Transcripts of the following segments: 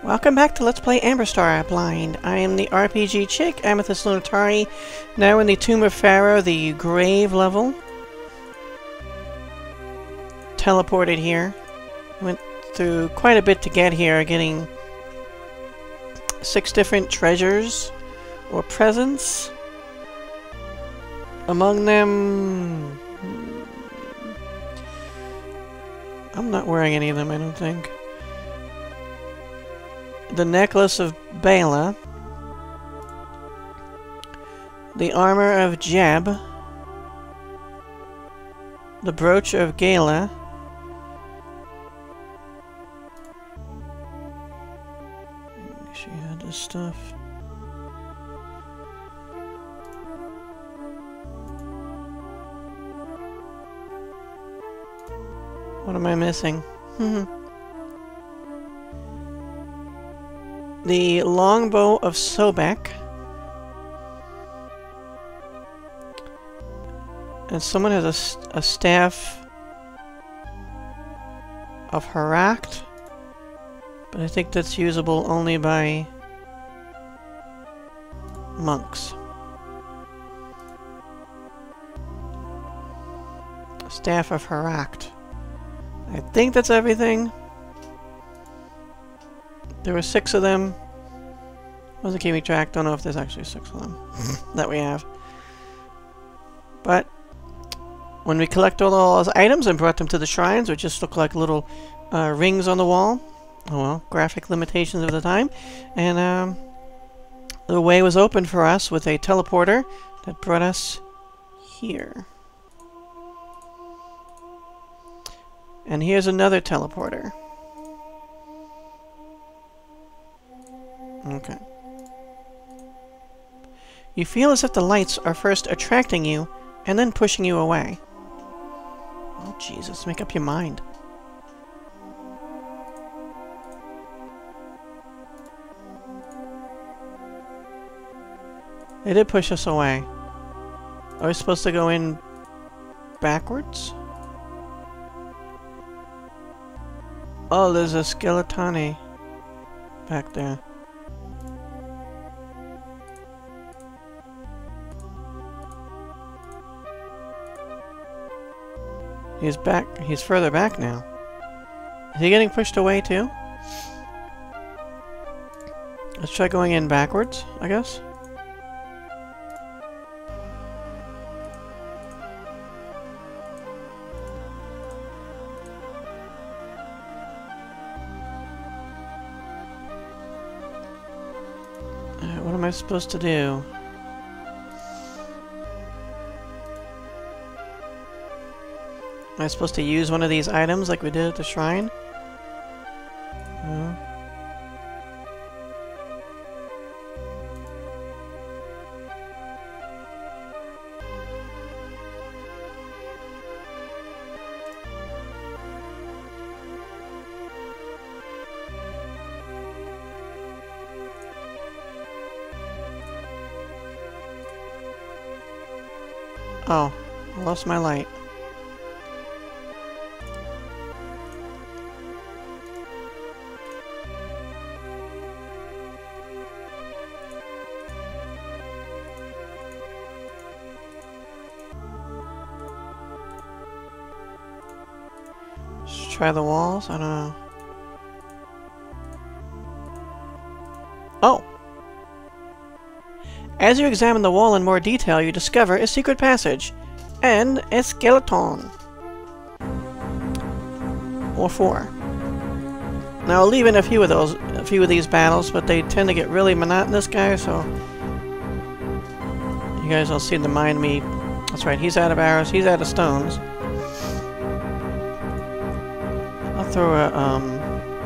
Welcome back to Let's Play Amberstar Blind. I am the RPG chick, Amethyst Lunatari, now in the Tomb of Pharaoh, the grave level. Teleported here. Went through quite a bit to get here, getting 6 different treasures or presents. Among them... I'm not wearing any of them, I don't think. The necklace of Bela, the armor of Jeb, the brooch of Gala, she had this stuff. What am I missing? The longbow of Sobek. And someone has a staff of Harakt. But I think that's usable only by monks. Staff of Harakt. I think that's everything. There were 6 of them. Wasn't keeping track. Don't know if there's actually 6 of them that we have. But when we collect all those items and brought them to the shrines, which just look like little rings on the wall. Oh well, graphic limitations of the time. And the way was open for us with a teleporter that brought us here. And here's another teleporter. Okay. You feel as if the lights are first attracting you and then pushing you away. Oh, Jesus, make up your mind. They did push us away. Are we supposed to go in backwards? Oh, there's a Skeletani back there. He's back. He's further back now. Is he getting pushed away too? Let's try going in backwards, I guess. What am I supposed to do? Am I supposed to use one of these items like we did at the shrine? No. Oh, I lost my light. Let's try the walls? I don't know. Oh! As you examine the wall in more detail, you discover a secret passage and a skeleton. Or 4. Now I'll leave in a few of these battles, but they tend to get really monotonous, guys, so you guys don't seem to mind me. That's right, he's out of arrows, he's out of stones. I'll throw a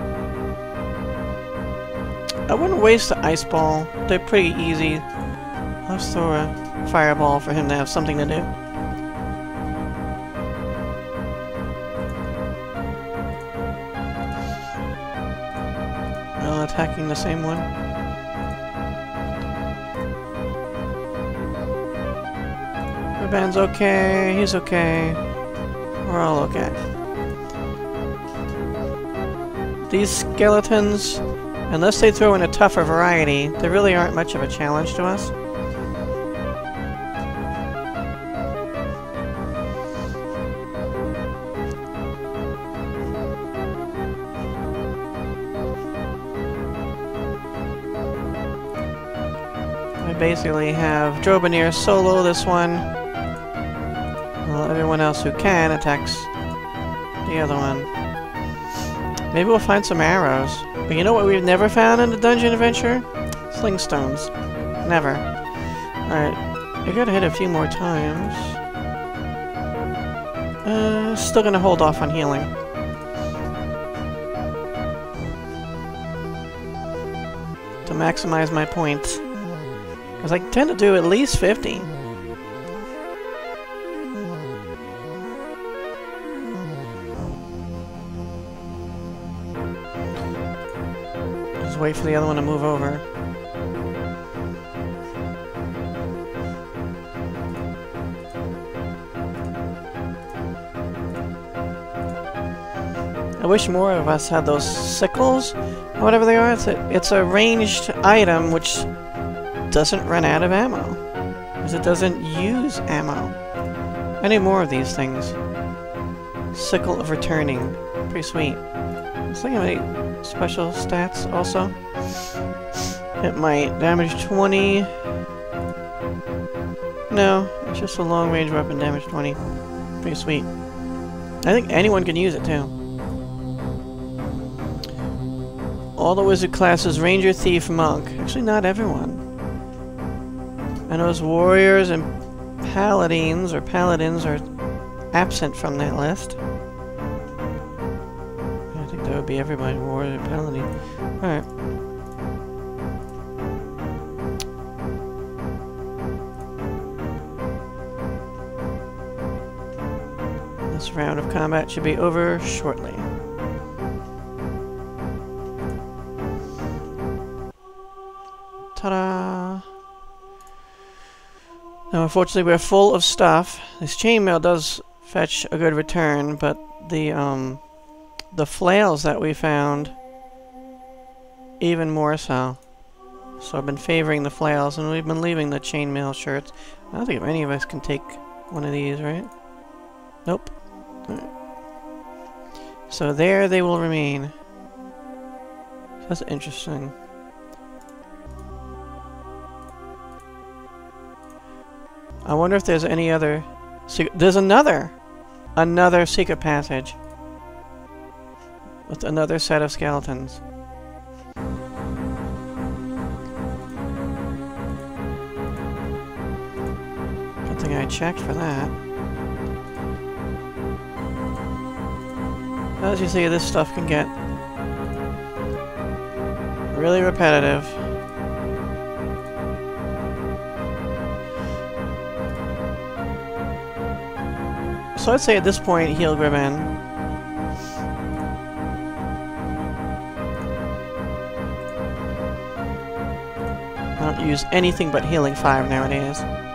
I wouldn't waste the ice ball. They're pretty easy. Let's throw a fireball for him to have something to do. Well, attacking the same one. Riban's okay, he's okay. We're all okay. These skeletons Unless they throw in a tougher variety, they really aren't much of a challenge to us. I basically have Drobanier solo this one, while everyone else who can attacks the other one. Maybe we'll find some arrows. But you know what we've never found in the dungeon adventure? Slingstones. Never. Alright. I gotta hit a few more times. Still gonna hold off on healing. To maximize my points. Because I tend to do at least 50. Wait for the other one to move over. I wish more of us had those sickles, or whatever they are. It's a ranged item which doesn't run out of ammo, because it doesn't use ammo. I need more of these things. Sickle of Returning. Pretty sweet. It's like any special stats also. It might damage 20. No, it's just a long range weapon, damage 20. Pretty sweet. I think anyone can use it too. All the wizard classes, Ranger, Thief, Monk. Actually, not everyone. I know warriors and paladins are absent from that list. That would be everybody, warrior and paladin. Alright. This round of combat should be over shortly. Ta-da! Now, unfortunately, we're full of stuff. This chainmail does fetch a good return, but the flails that we found, even more so. So I've been favoring the flails, and we've been leaving the chainmail shirts. I don't think any of us can take one of these, right? Nope. Right. So there they will remain. That's interesting. I wonder if there's any other... There's another secret passage. With another set of skeletons. Good thing I checked for that. As you see, this stuff can get really repetitive. So I'd say at this point, heal Gribbin. I don't use anything but healing 5 nowadays.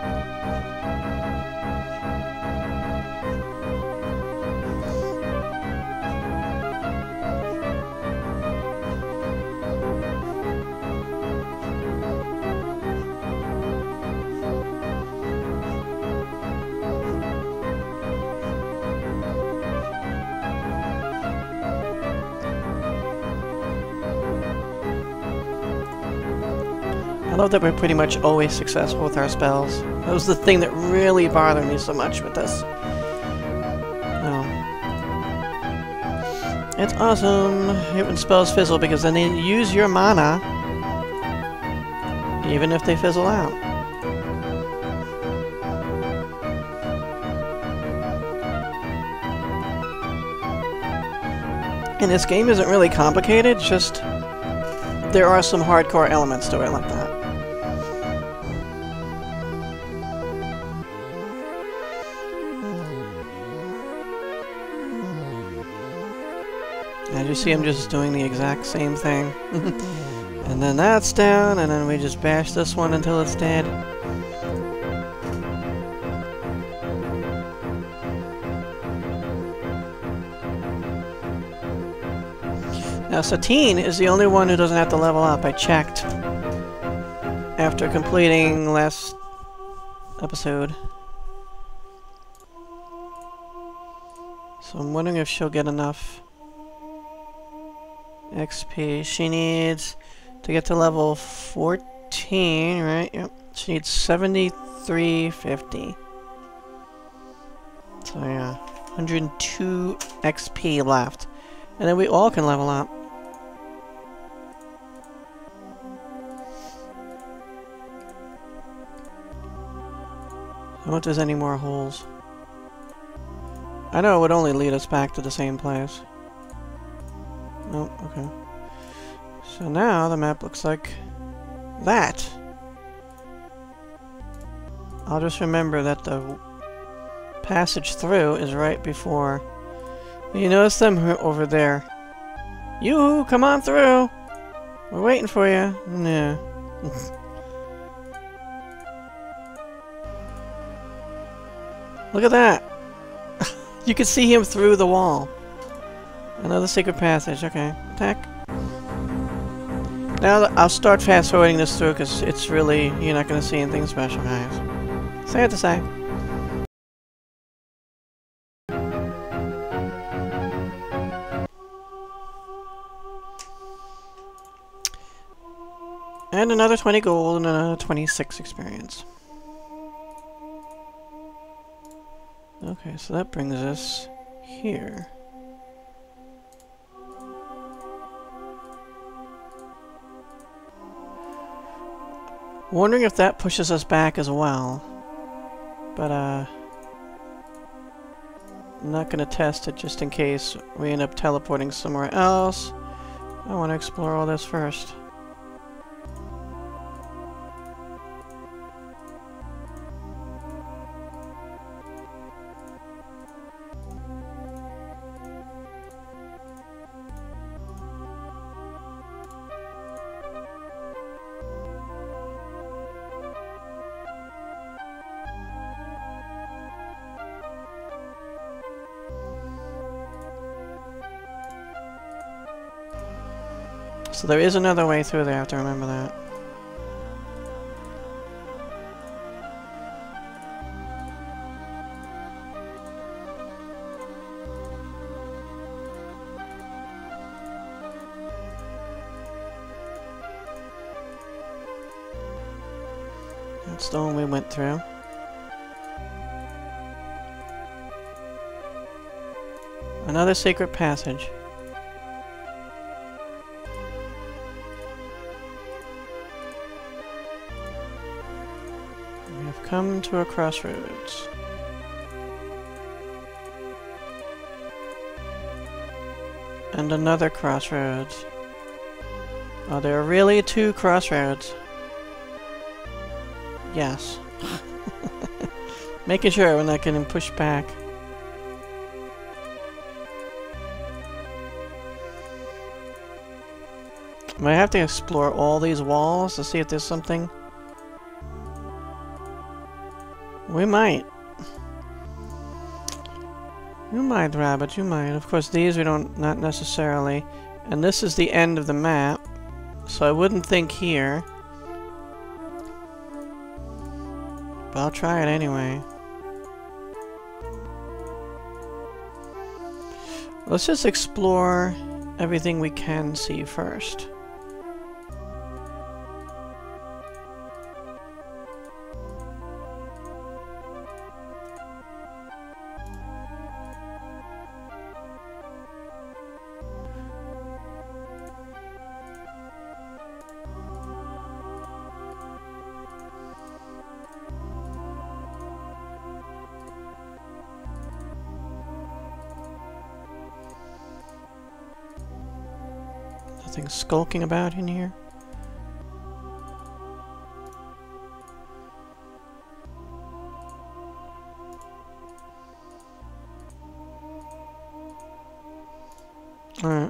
I love that we're pretty much always successful with our spells. That was the thing that really bothered me so much with this. Oh. It's awesome. I hate when spells fizzle because then they use your mana even if they fizzle out. And this game isn't really complicated, just there are some hardcore elements to it like that. As you see, I'm just doing the exact same thing. And then that's down, and then we just bash this one until it's dead. Now, Satine is the only one who doesn't have to level up. I checked after completing last episode. So I'm wondering if she'll get enough XP. She needs to get to level 14, right? Yep. She needs 7350. So yeah, 102 XP left. And then we all can level up. I wonder if there's any more holes. I know it would only lead us back to the same place. Nope, okay. So now the map looks like that. I'll just remember that the passage through is right before. You notice them over there. You come on through! We're waiting for you. No. Look at that! You can see him through the wall. Another secret passage. Okay. Attack. Now I'll start fast forwarding this through because it's really, you're not going to see anything special, guys. Sad to say. And another 20 gold and another 26 experience. Okay, so that brings us here. Wondering if that pushes us back as well. But, I'm not gonna test it just in case we end up teleporting somewhere else. I want to explore all this first. So there is another way through there, I have to remember that. That's the one we went through. Another secret passage. We have come to a crossroads. And another crossroads. Oh, there are really two crossroads. Yes. Making sure we're not getting pushed back. Might have to explore all these walls to see if there's something. We might. You might, Rabbit, you might. Of course, these we don't, not necessarily. And this is the end of the map, so I wouldn't think here. But I'll try it anyway. Let's just explore everything we can see first. Nothing skulking about in here. Alright.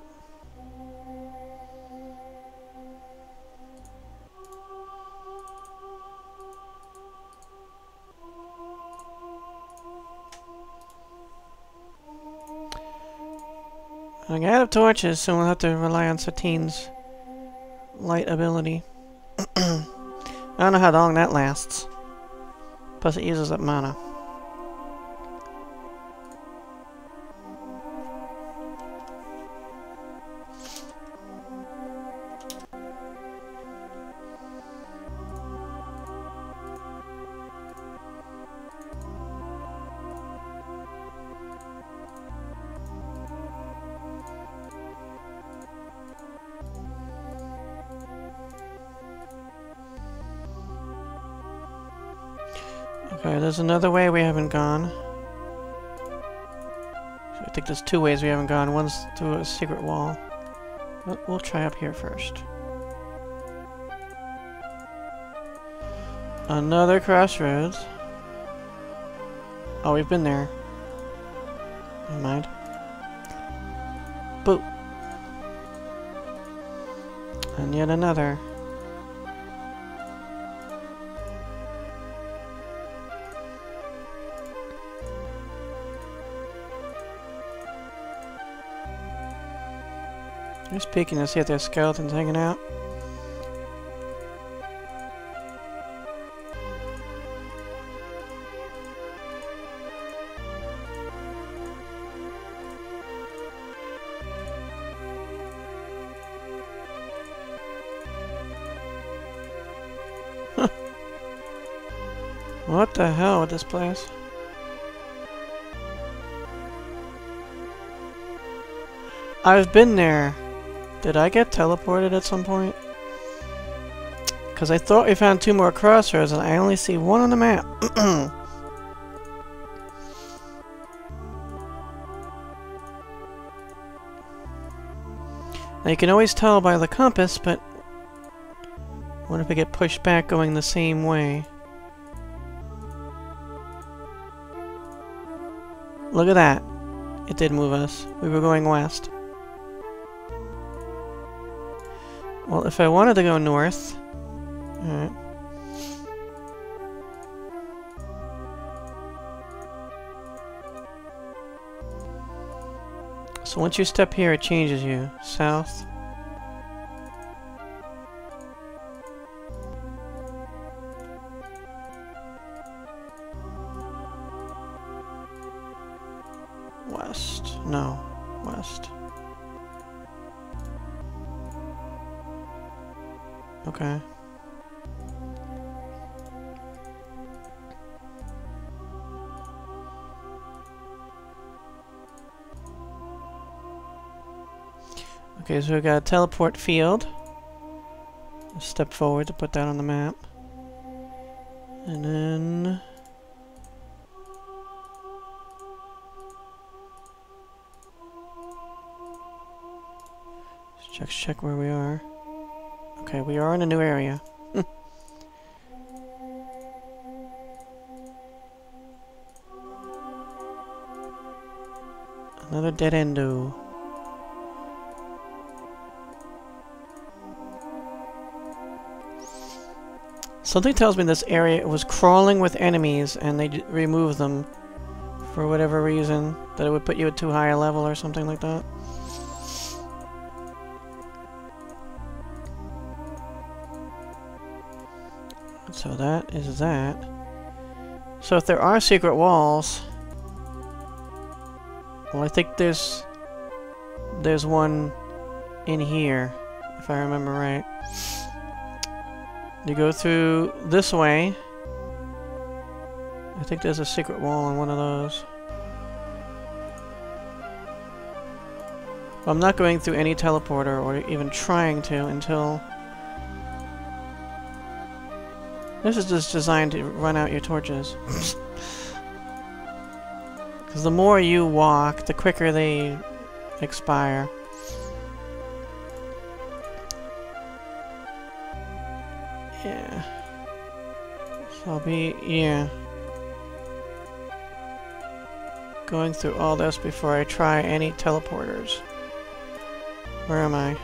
I got out of torches, so we'll have to rely on Satine's light ability. I don't know how long that lasts. Plus it uses up mana. Okay, there's another way we haven't gone. So I think there's two ways we haven't gone. One's through a secret wall. But we'll try up here first. Another crossroads. Oh, we've been there. Never mind. Boop. And yet another. Just peeking to see if there's skeletons hanging out. What the hell with this place? I've been there. Did I get teleported at some point? Because I thought we found two more crossroads and I only see one on the map. Now you can always tell by the compass, but what if we get pushed back going the same way? Look at that. It did move us. We were going west. Well, if I wanted to go north... Alright. So once you step here, it changes you. South. West. No. West. Okay. Okay, so we got a teleport field. Let's step forward to put that on the map. And then... let's check where we are. Okay, we are in a new area. Another dead endo. Something tells me this area was crawling with enemies and they removed them for whatever reason. That it would put you at too high a level or something like that. So that is that. So if there are secret walls... well, I think there's one in here, if I remember right. You go through this way. I think there's a secret wall on one of those. I'm not going through any teleporter or even trying to until... this is just designed to run out your torches. Because the more you walk, the quicker they expire. Yeah. So I'll be, yeah, going through all this before I try any teleporters. Where am I?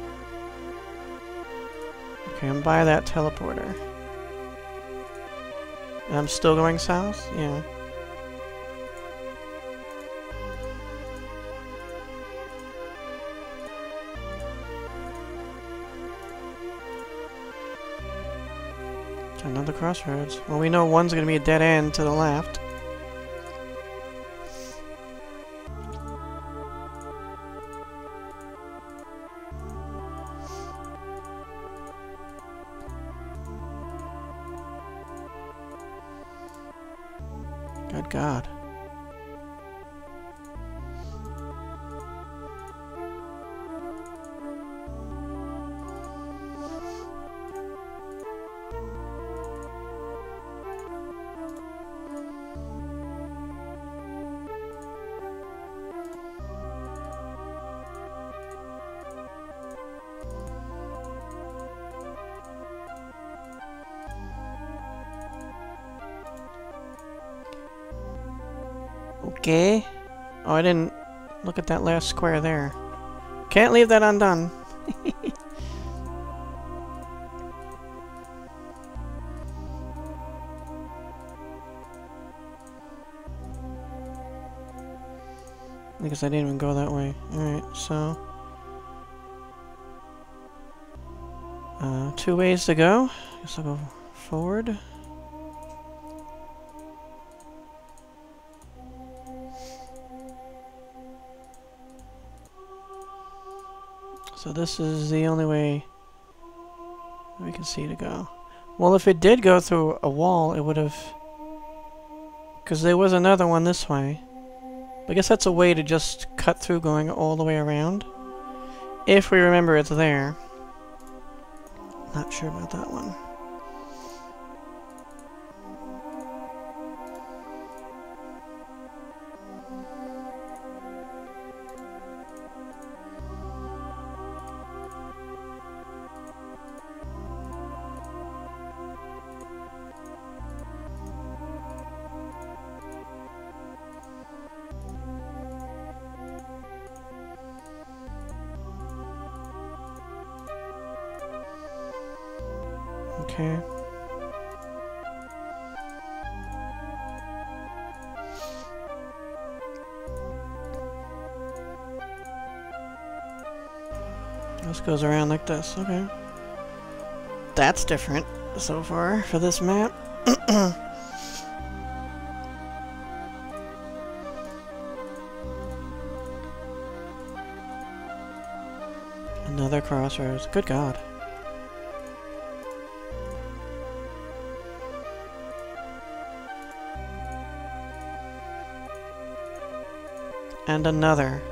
Okay, I'm by that teleporter. And I'm still going south? Yeah. Another crossroads. Well, we know one's going to be a dead end to the left. Good God. Okay. Oh, I didn't look at that last square there. Can't leave that undone. I guess I didn't even go that way. Alright, so... two ways to go. I guess I'll go forward. So this is the only way we can see to go. Well, if it did go through a wall, it would have... Because there was another one this way. I guess that's a way to just cut through going all the way around. If we remember it's there. Not sure about that one. Okay. This goes around like this, okay. That's different so far for this map. Another crossroads. Good God. And another.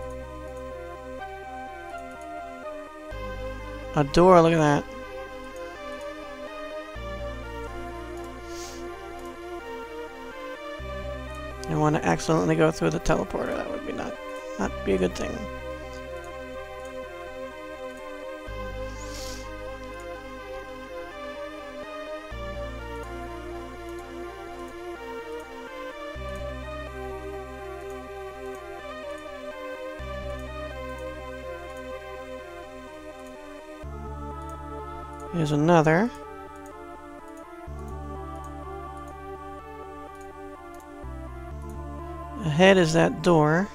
A door, look at that. I want to accidentally go through the teleporter. That would be not be a good thing. Here's another. Ahead is that door.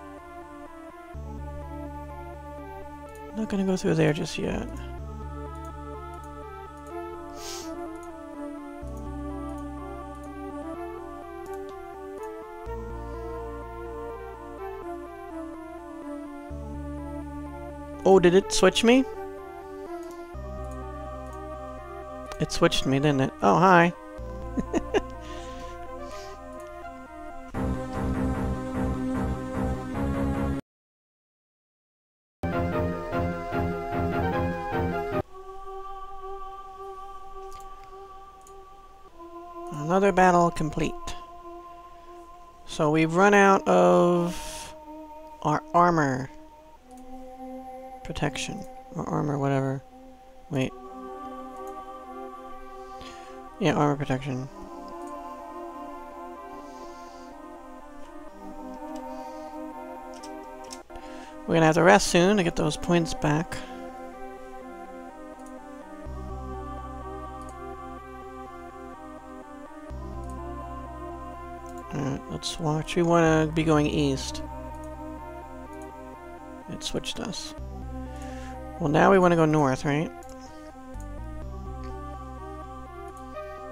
Not gonna go through there just yet. Oh, did it switch me? It switched me, didn't it? Oh, hi. Another battle complete. So we've run out of our armor protection. Or armor, whatever. Wait. Yeah, armor protection. We're gonna have to rest soon to get those points back. Alright, let's watch. We want to be going east. It switched us. Well, now we want to go north, right?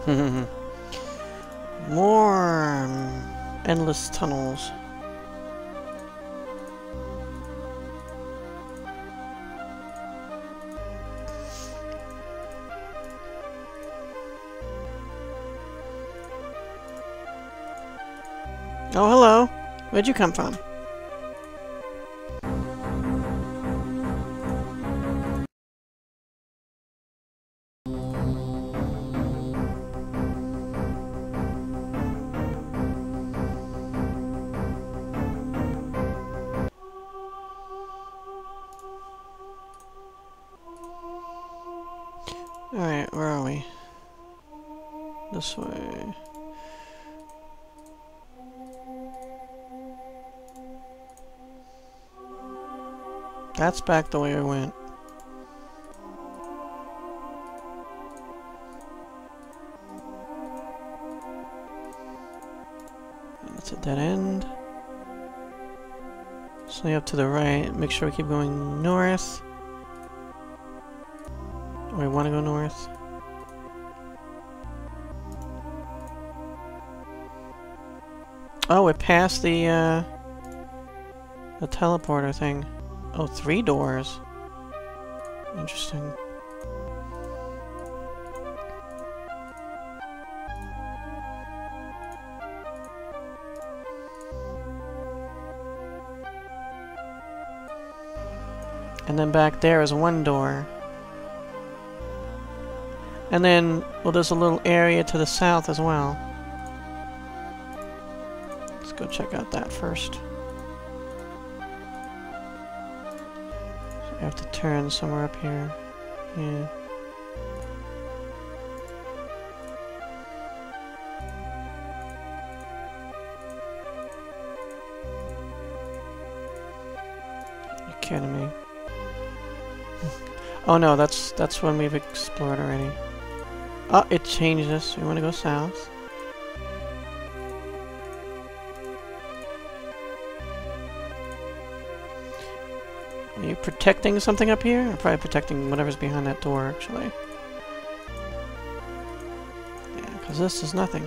More endless tunnels. Oh, hello. Where'd you come from? Alright, where are we? This way. That's back the way I went. That's a dead end. So up to the right. Make sure we keep going north. We want to go north. Oh, it passed the teleporter thing. Oh, 3 doors. Interesting. And then back there is 1 door. And then, well, there's a little area to the south as well. Let's go check out that first. So I have to turn somewhere up here. Yeah. You're kidding me. Oh no, that's one we've explored already. Oh, it changed us. We want to go south. Are you protecting something up here? I'm probably protecting whatever's behind that door, actually. Yeah, because this is nothing.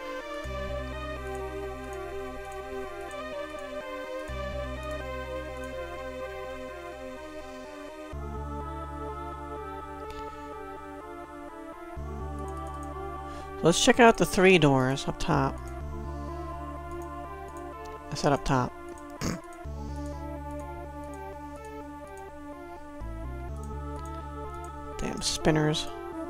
Let's check out the 3 doors up top. I said up top. Damn spinners.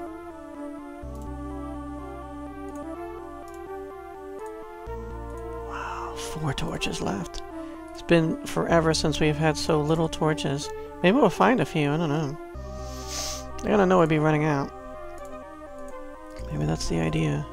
Wow, 4 torches left. It's been forever since we've had so little torches. Maybe we'll find a few, I don't know. I gotta know I'd be running out. Maybe that's the idea.